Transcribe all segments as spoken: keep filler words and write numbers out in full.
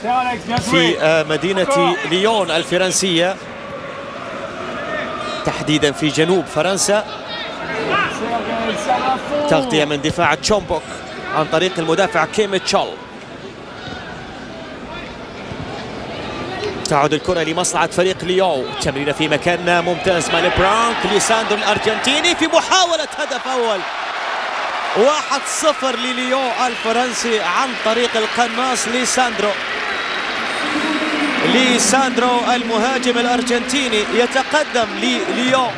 في مدينة ليون الفرنسية، تحديدا في جنوب فرنسا. تغطية من دفاع تشومبوك عن طريق المدافع كيم تشول. تعود الكرة لمصلحة فريق ليون. تمريرة في مكان ممتاز مال برانك. ليساندرو الأرجنتيني في محاولة هدف أول. واحد صفر لليون الفرنسي عن طريق القناص ليساندرو. ليساندرو المهاجم الأرجنتيني يتقدم لليون،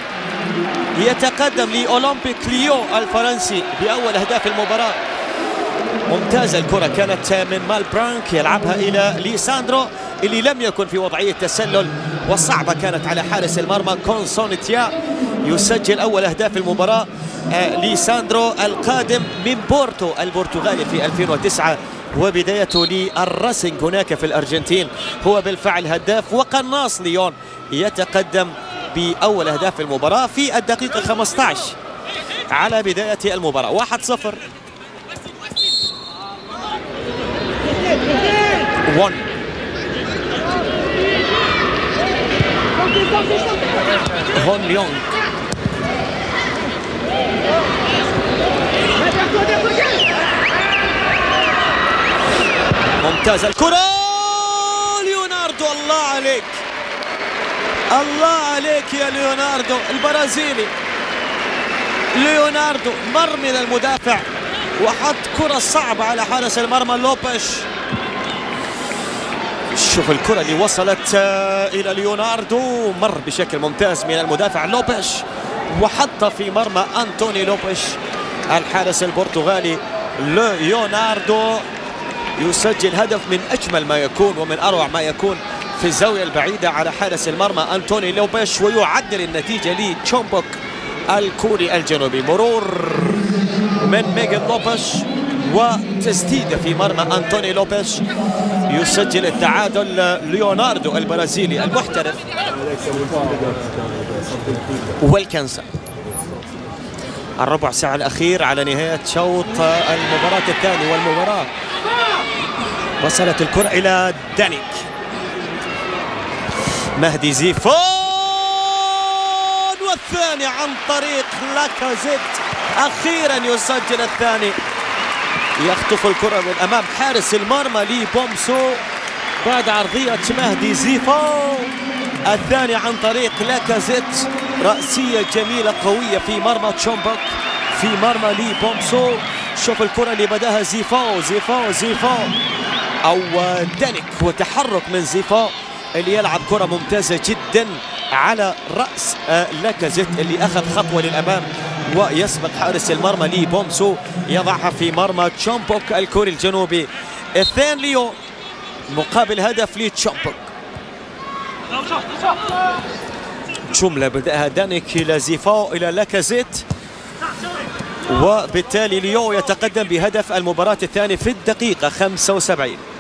يتقدم لأولمبيك ليون الفرنسي بأول أهداف المباراة. ممتازة الكرة كانت من مال برانك يلعبها إلى ليساندرو اللي لم يكن في وضعية تسلل، وصعبة كانت على حارس المرمى كونسونتيا. يسجل أول أهداف المباراة آه ليساندرو القادم من بورتو البرتغالي في ألفين وتسعة، وبدايته للراسينج هناك في الأرجنتين. هو بالفعل هداف وقناص ليون يتقدم بأول أهداف المباراة في الدقيقة خمسة عشر على بداية المباراة. واحد صفر. وان هون ليونغ ممتازة الكرة. ليوناردو، الله عليك، الله عليك يا ليوناردو البرازيلي. ليوناردو مر من المدافع وحط كرة صعبة على حارس المرمى لوبيش. شوف الكرة اللي وصلت إلى ليوناردو، مر بشكل ممتاز من المدافع لوبيش وحط في مرمى أنتوني لوبيش الحارس البرتغالي. ليوناردو يسجل هدف من أجمل ما يكون ومن أروع ما يكون في الزاوية البعيدة على حارس المرمى أنتوني لوبيش، ويعدل النتيجة لتشومبوك الكوري الجنوبي. مرور من ميغان لوبيش وتسديدة في مرمى أنتوني لوبيش. يسجل التعادل ليوناردو البرازيلي المحترف. ويلكنسن. الربع ساعة الأخير على نهاية شوط المباراة الثاني، والمباراة وصلت الكرة إلى دانيك. مهدي زيفون، والثاني عن طريق لاكازيت. أخيرا يسجل الثاني. يخطف الكرة من أمام حارس المرمى لي بومسو بعد عرضية مهدي زيفون. الثاني عن طريق لاكازيت. رأسية جميلة قوية في مرمى تشومبوك، في مرمى لي بومسو. شوف الكرة اللي بداها زيفون زيفون زيفون أو دانيك، وتحرك من زيفون اللي يلعب كرة ممتازة جدا على رأس لاكازيت اللي أخذ خطوة للأمام ويسبق حارس المرمى لي بومسو، يضعها في مرمى تشومبوك الكوري الجنوبي. اثنين ليون مقابل هدف لتشومبوك. جملة بدأها دانيك إلى زيفون إلى لاكازيت، وبالتالي ليون يتقدم بهدف المباراة الثاني في الدقيقة خمسة وسبعين.